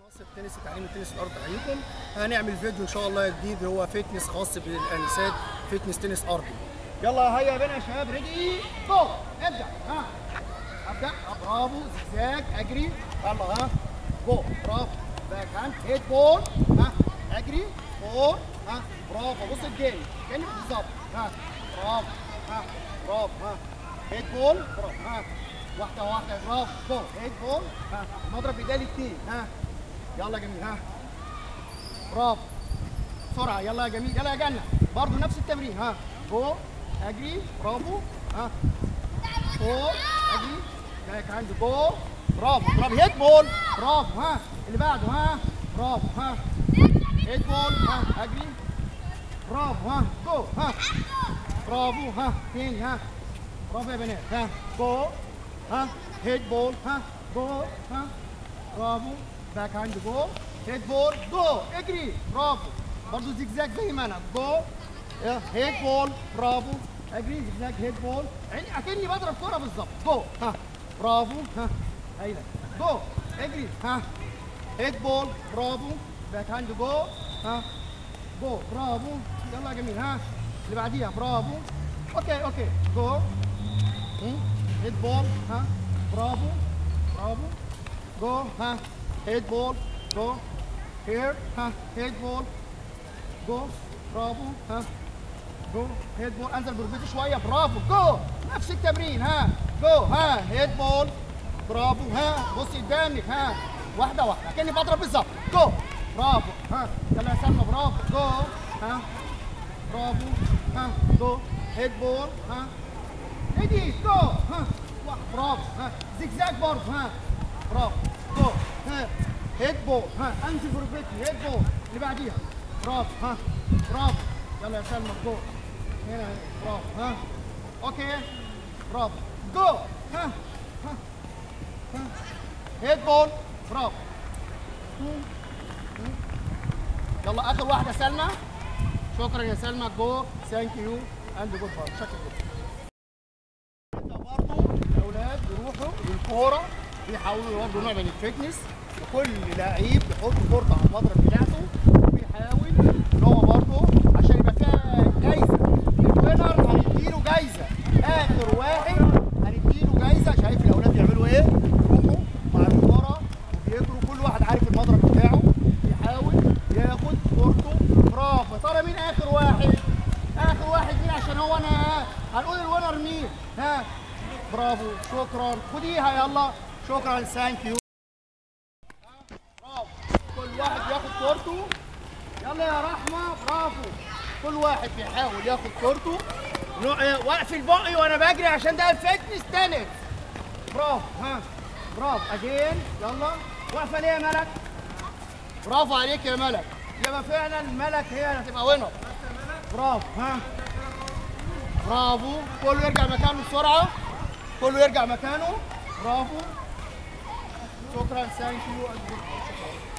منصة تنس تعليم تنس الارض عليكم. هنعمل فيديو ان شاء الله جديد هو فتنس خاص بالانسات، فتنس تنس ارضي. يلا هيا بينا يا شباب، ريدي جو، ابدا. ابدا، برافو، زجزاج، اجري، يلا جو، برافو، باك هاند، هيد بول، اجري، بول، برافو، بص قدامي كانك بالظبط، برافو، برافو، هيد بول، برافو، واحدة واحدة، برافو، جو، هيد بول، المضرب بايديا الاثنين، يلا جميل، برافو، بسرعة، يلا يا جميل، يلا يا جنة، برضه نفس التمرين، جو، اجري، برافو، فور، اجري، باك هاند، جو، برافو، برافو، هيد بول، برافو، اللي بعده، برافو، هيد بول، اجري، برافو، جو، برافو، فين، برافو يا بنات، جو، هيد بول، جو، برافو، باك هاند، جو، هيد بول، جو، اجري، برافو، برضه زجزاج زي ما انا، جو، هيد بول، برافو، اجري، زجزاج، هيد بول، يعني اكني بضرب كوره بالظبط، جو، برافو، هايله، جو، اجري، هيد بول، برافو، باك هاند، جو، جو، برافو، يلا يا جميل، اللي بعديها، برافو، اوكي، جو، هيد بول، برافو، برافو، جو، هيد بول، جو، هير، هيد بول، جو، برافو، جو، هيد بول، انزل بركبتي شويه، برافو، جو، نفس التمرين، جو، هيد بول، برافو، بص قدامك، واحده واحده كاني بضرب بالظبط، جو، برافو، يلا يا سلمى، برافو، جو، برافو، جو، هيد بول، ريدي جو، برافو، زجزاج برضه، برافو، جو، هيد بول، انزل بركبتي، هيد بول، اللي بعديها، برافو، برافو، يلا يا سلمى، جو، هنا، برافو، اوكي، برافو، جو، هيد بول، برافو، يلا اخر واحده سلمى، شكرا يا سلمى، جو، ثانك يو اند جود باي، شكرا جدا. برضه الاولاد بيروحوا للكوره، بيحاولوا برضه نوع من الفتنس، وكل لعيب بيحط كورته على المضرب بتاعته وبيحاول ان هو برضه عشان يبقى فيها جايزه، الوينر هنديله جايزه، اخر واحد هنديله جايزه. شايف الاولاد بيعملوا ايه؟ بيروحوا مع الكوره وبيجروا، كل واحد عارف المضرب بتاعه، بيحاول ياخد كورته، برافو. يا ترى مين اخر واحد؟ اخر واحد مين؟ عشان هو انا هنقول الوينر مين، برافو، شكرا، خديها يلا، شكرا، ثانك يو، برافو، كل واحد بياخد كورته، يلا يا رحمه، برافو، كل واحد بيحاول ياخد كورته، واقفل بقي وانا بجري عشان ده الفتنس تنس، برافو، برافو، اجين، يلا، واقفه ليه يا ملك؟ برافو عليك يا ملك، يبقى فعلا ملك هي اللي هتبقى وينر، برافو، برافو، كله يرجع مكانه بسرعه، كله يرجع مكانه، برافو، شكرا، ثانك يو.